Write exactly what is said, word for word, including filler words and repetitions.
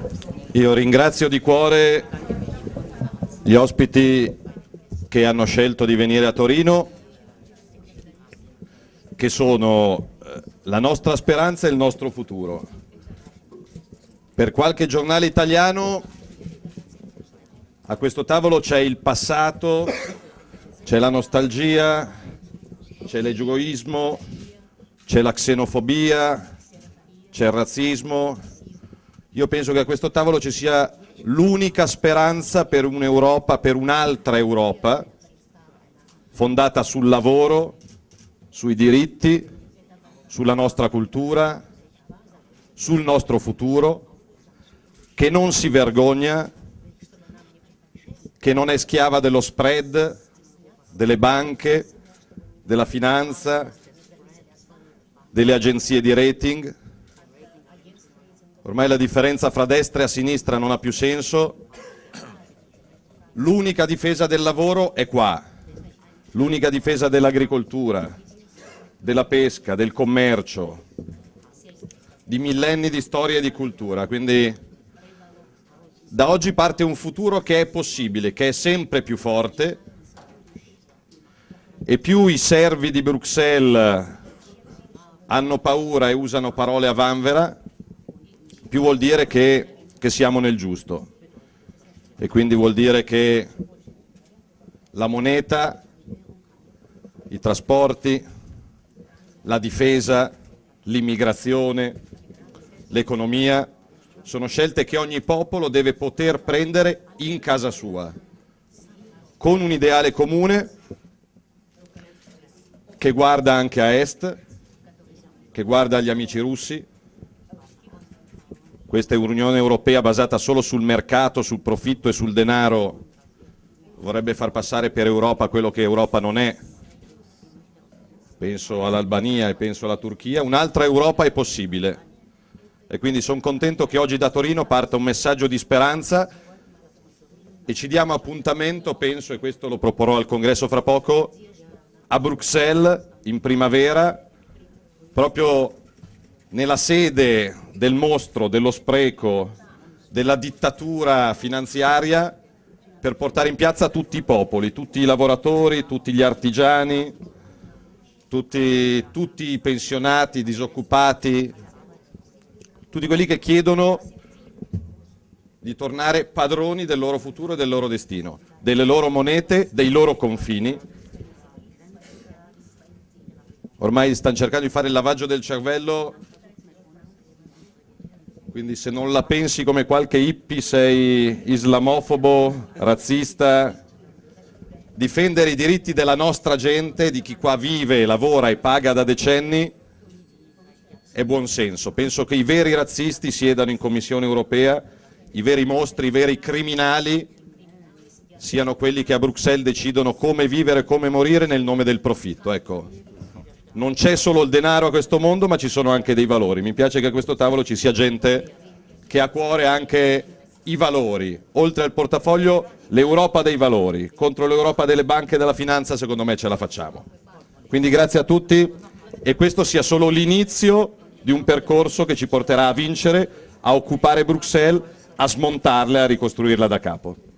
Io ringrazio di cuore gli ospiti che hanno scelto di venire a Torino, che sono la nostra speranza e il nostro futuro. Per qualche giornale italiano a questo tavolo c'è il passato, c'è la nostalgia, c'è l'egoismo, c'è la xenofobia, c'è il razzismo. Io penso che a questo tavolo ci sia l'unica speranza per un'Europa, per un'altra Europa, fondata sul lavoro, sui diritti, sulla nostra cultura, sul nostro futuro, che non si vergogna, che non è schiava dello spread, delle banche, della finanza, delle agenzie di rating. Ormai la differenza fra destra e a sinistra non ha più senso. L'unica difesa del lavoro è qua, l'unica difesa dell'agricoltura, della pesca, del commercio, di millenni di storia e di cultura. Quindi da oggi parte un futuro che è possibile, che è sempre più forte, e più i servi di Bruxelles hanno paura e usano parole a vanvera, più vuol dire che, che siamo nel giusto. E quindi vuol dire che la moneta, i trasporti, la difesa, l'immigrazione, l'economia sono scelte che ogni popolo deve poter prendere in casa sua, con un ideale comune che guarda anche a est, che guarda agli amici russi. Questa è un'Unione Europea basata solo sul mercato, sul profitto e sul denaro vorrebbe far passare per Europa quello che Europa non è. Penso all'Albania e penso alla Turchia. Un'altra Europa è possibile. E quindi sono contento che oggi da Torino parta un messaggio di speranza e ci diamo appuntamento, penso, e questo lo proporrò al congresso fra poco, a Bruxelles in primavera, proprio nella sede del mostro, dello spreco, della dittatura finanziaria, per portare in piazza tutti i popoli, tutti i lavoratori, tutti gli artigiani, tutti, tutti i pensionati, i disoccupati, tutti quelli che chiedono di tornare padroni del loro futuro e del loro destino, delle loro monete, dei loro confini. Ormai stanno cercando di fare il lavaggio del cervello, quindi se non la pensi come qualche hippie sei islamofobo, razzista. Difendere i diritti della nostra gente, di chi qua vive, lavora e paga da decenni, è buon senso. Penso che i veri razzisti siedano in Commissione Europea, i veri mostri, i veri criminali siano quelli che a Bruxelles decidono come vivere e come morire nel nome del profitto. Ecco, non c'è solo il denaro a questo mondo, ma ci sono anche dei valori. Mi piace che a questo tavolo ci sia gente che ha a cuore anche i valori, oltre al portafoglio l'Europa dei valori. Contro l'Europa delle banche e della finanza secondo me ce la facciamo. Quindi grazie a tutti e questo sia solo l'inizio di un percorso che ci porterà a vincere, a occupare Bruxelles, a smontarla e a ricostruirla da capo.